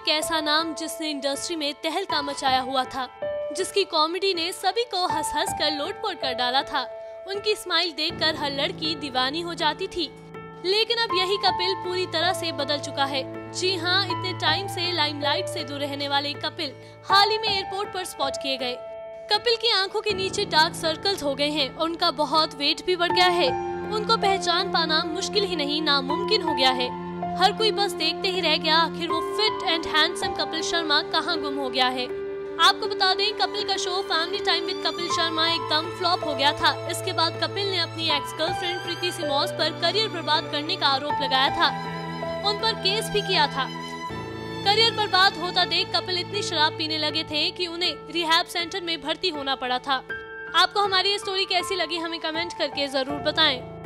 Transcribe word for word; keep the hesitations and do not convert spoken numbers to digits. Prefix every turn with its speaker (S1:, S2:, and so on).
S1: एक ऐसा नाम जिसने इंडस्ट्री में तहलका मचाया हुआ था, जिसकी कॉमेडी ने सभी को हंस हंस कर लोटपोट कर डाला था। उनकी स्माइल देखकर हर लड़की दीवानी हो जाती थी। लेकिन अब यही कपिल पूरी तरह से बदल चुका है। जी हाँ, इतने टाइम से लाइमलाइट से दूर रहने वाले कपिल हाल ही में एयरपोर्ट पर स्पॉट किए गए। कपिल की आंखों के नीचे डार्क सर्कल्स हो गए हैं और उनका बहुत वेट भी बढ़ गया है। उनको पहचान पाना मुश्किल ही नहीं, नामुमकिन हो गया है। हर कोई बस देखते ही रह गया, आखिर वो fit and handsome Kapil Sharma कहाँ गुम हो गया है। आपको बता दें, कपिल का show family time with Kapil Sharma एकदम फ्लॉप हो गया था। इसके बाद कपिल ने अपनी एक्स गर्लफ्रेंड प्रीति सिमोस पर करियर बर्बाद करने का आरोप लगाया था। उन पर केस भी किया था। करियर बर्बाद होता देख कपिल इतनी शराब पीने लगे थे कि उन्हें रिहैब सेंटर में भर्ती होना पड़ा था। आपको हमारी ये स्टोरी कैसी लगी, हमें कमेंट करके जरूर बताएं।